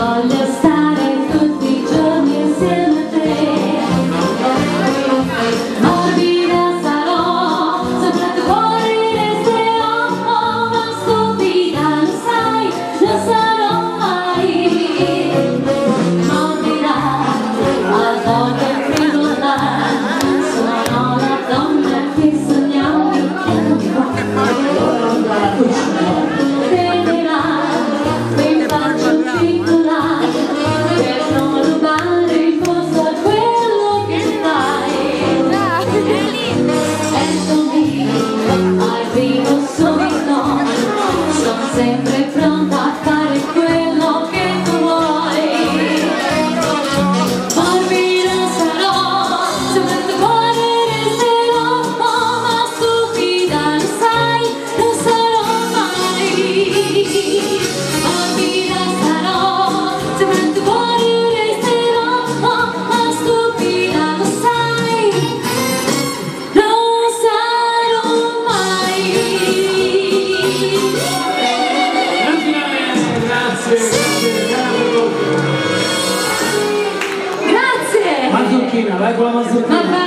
voglio stare tutti i giorni insieme a te. Morbida sarò, sopra il tuo cuore resterò, ma stupida lo sai, non sarò mai. Morbida, a volte frivola, sono la donna che sognavi. Sempre pronta a fare quello che tu vuoi. Morbida sarò, sopra il tuo cuore resterò, ma stupida lo sai, non sarò mai. Morbida sarò, sopra il tuo cuore resterò, ma stupida lo sai, non sarò mai. Grazie! Mazzucchina, vai con la mazzucchina!